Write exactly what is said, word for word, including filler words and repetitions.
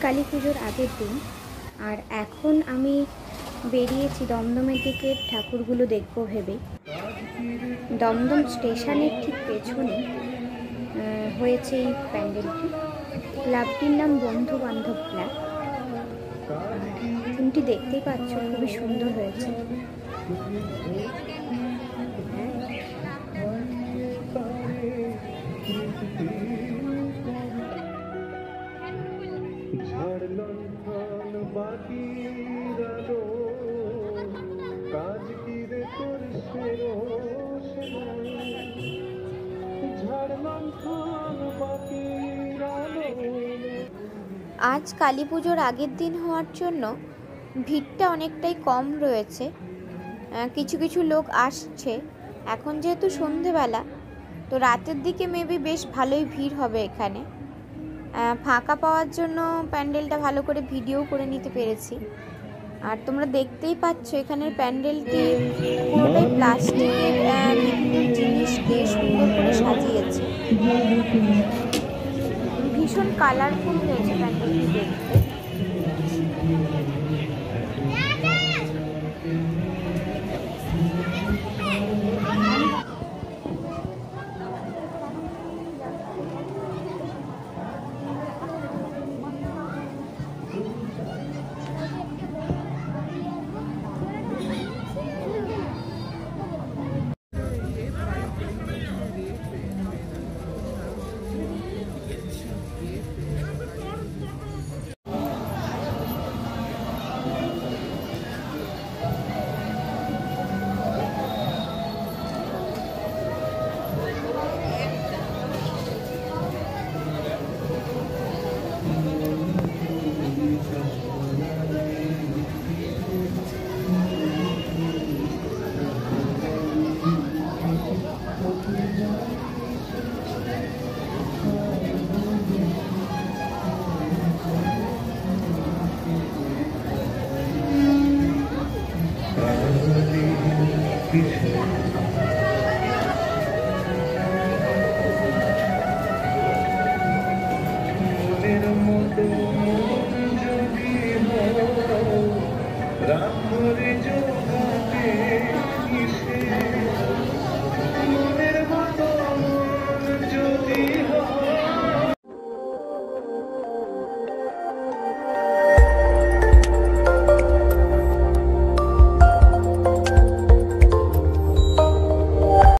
কালী পুজোর আগের দিন, আর এখন আমি বেরিয়েছি দমদমের দিকে ঠাকুরগুলো দেখবো ভেবে। দমদম স্টেশনের ঠিক পেছনে হয়েছে এই প্যান্ডেলটি। ক্লাবটির নাম বন্ধু বান্ধব ক্লাব। থিমটি দেখতেই পাচ্ছ, খুবই সুন্দর হয়েছে। আজ কালী পুজোর আগের দিন হওয়ার জন্য ভিড়টা অনেকটাই কম রয়েছে। কিছু কিছু লোক আসছে। এখন যেহেতু সন্ধেবেলা, তো রাতের দিকে মেবি বেশ ভালোই ভিড় হবে এখানে। ফাঁকা পাওয়ার জন্য প্যান্ডেলটা ভালো করে ভিডিও করে নিতে পেরেছি। আর তোমরা দেখতেই পাচ্ছ এখানের প্যান্ডেলটি পুরোটাই প্লাস্টিকের বিভিন্ন জিনিস দিয়ে সুন্দর করে সাজিয়েছে। ভীষণ কালারফুল হয়েছে প্যান্ডেলটি দেখতে। রাম হরি জোগাতে